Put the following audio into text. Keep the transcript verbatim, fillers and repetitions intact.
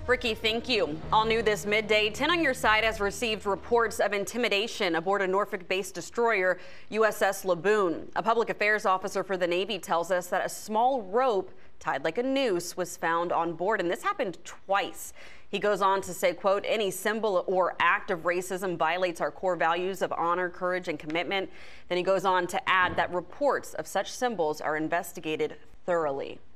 Ricky, thank you. All new this midday, ten on your side has received reports of intimidation aboard a Norfolk-based destroyer, U S S Laboon. A public affairs officer for the Navy tells us that a small rope tied like a noose was found on board, and this happened twice. He goes on to say, quote, any symbol or act of racism violates our core values of honor, courage, and commitment. Then he goes on to add that reports of such symbols are investigated thoroughly.